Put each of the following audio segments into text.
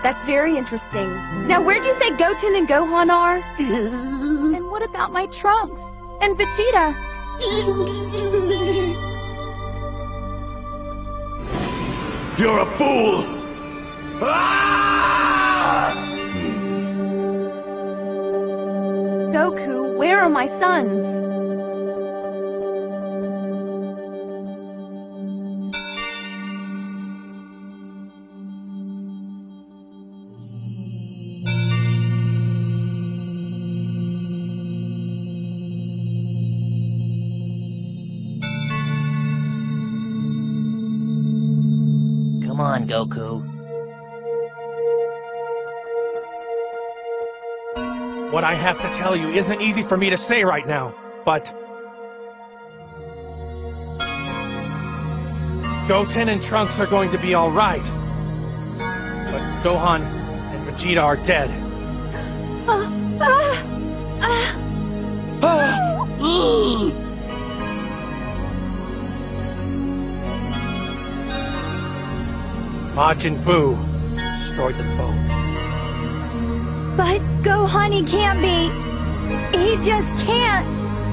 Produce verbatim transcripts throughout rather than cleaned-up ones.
That's very interesting. Now, where'd you say Goten and Gohan are? And what about my Trunks? And Vegeta? You're a fool! Ah! Goku, where are my sons? Come on, Goku. What I have to tell you isn't easy for me to say right now, but... Goten and Trunks are going to be alright. But Gohan and Vegeta are dead. Uh, uh, uh. Majin Buu destroyed them both. But Gohan, he can't be. He just can't.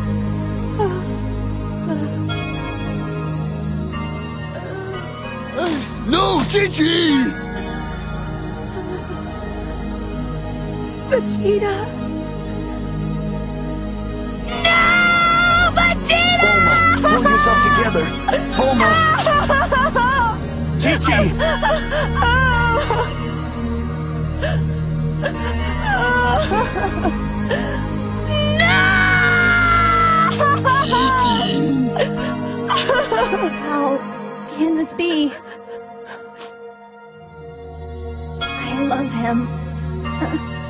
No, Gigi! Vegeta. No! Vegeta! Bulma, pull yourself together. Bulma! Chi-Chi! How can this be? I love him.